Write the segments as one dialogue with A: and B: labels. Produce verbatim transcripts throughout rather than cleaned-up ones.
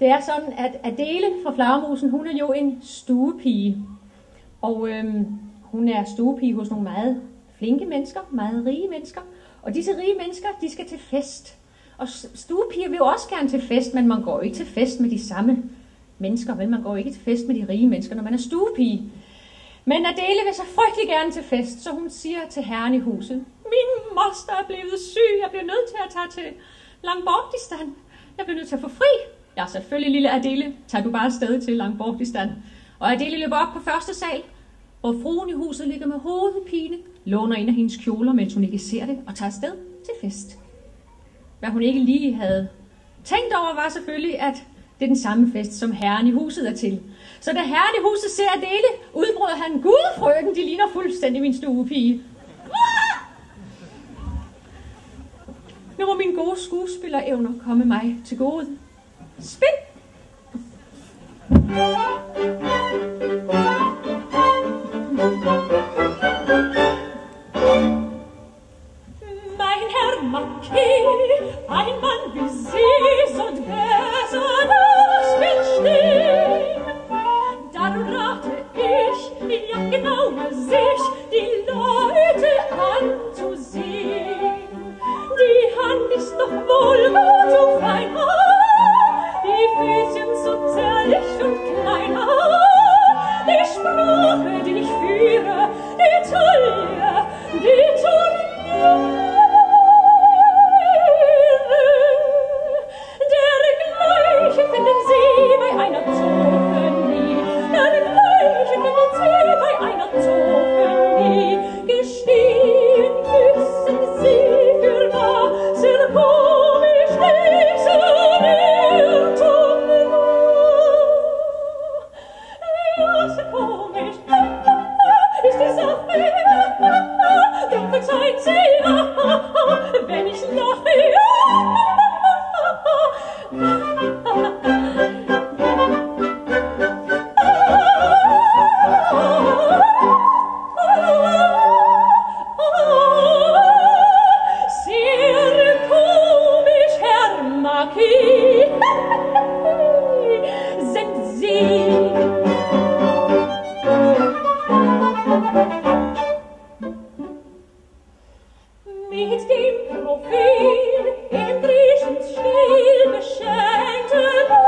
A: Det er sådan, at Adele fra Flagermusen, hun er jo en stuepige. Og øhm, hun er stuepige hos nogle meget flinke mennesker, meget rige mennesker. Og disse rige mennesker, de skal til fest. Og stuepiger vil jo også gerne til fest, men man går jo ikke til fest med de samme mennesker, vel? Man går jo ikke til fest med de rige mennesker, når man er stuepige. Men Adele vil så frygtelig gerne til fest, så hun siger til herren i huset, min moster er blevet syg, jeg bliver nødt til at tage til Langbordistan. Jeg bliver nødt til at få fri. Ja, selvfølgelig, lille Adele, tager du bare afsted til Langbordistan. Og Adele løber op på første sal, hvor fruen i huset ligger med hovedpine, låner en af hendes kjoler, mens hun ikke ser det, og tager afsted til fest. Hvad hun ikke lige havde tænkt over, var selvfølgelig, at det er den samme fest, som herren i huset er til. Så da herren i huset ser Adele, udbryder han, Gud, frøken, de ligner fuldstændig min stuepige. Nu må mine gode skuespillerevner komme mig til gode. Spil! Mein Herr Marquis, ein Mann wie Sie, so besonders will stehen. Darum rate ich, ja genau sich, die Leute anzusehen. Die Hand ist doch wohl gut so fein, die Füßchen so zierlich und klein, die Sprache, die ich führe, die Taille, die Turniere. Dergleichen finden Sie bei einer Zofe nie, dergleichen finden Sie bei einer Zofe nie. Gestehen müssen Sie für wahr, sehr komisch diese Irrtum war. Ja, sehr komisch ist die Sache, doch verzeihen Sie, wenn ich lache. Sehr komisch, Herr Marquis, sind Sie. Mit dem Profil im Griechenstil beschenkte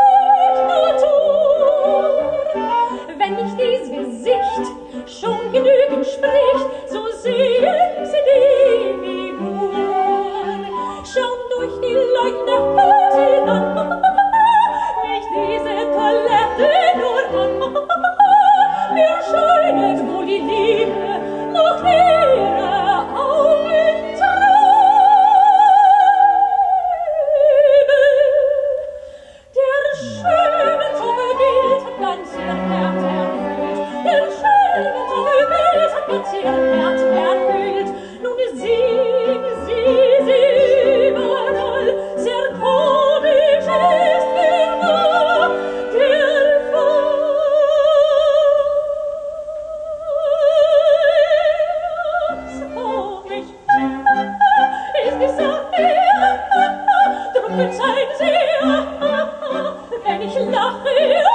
A: Natur. Wenn nicht dies Gesicht schon genügend spricht, so sehen Sie die Figur. Schauen durch die leuchtende Patina, nicht diese Toilette nur an. Mir scheinet wohl die Liebe noch ihre Augen treiben. Der schöne Zauberbild hat ganz ihr Herz erfüllt. Der schöne Zauberbild hat ganz ihr Herz erfüllt. Nun sehen Sie sie überall, sehr komisch ist mir wahr der Fall. So komisch ist die Sache, drum verzeihen Sie, wenn ich lache.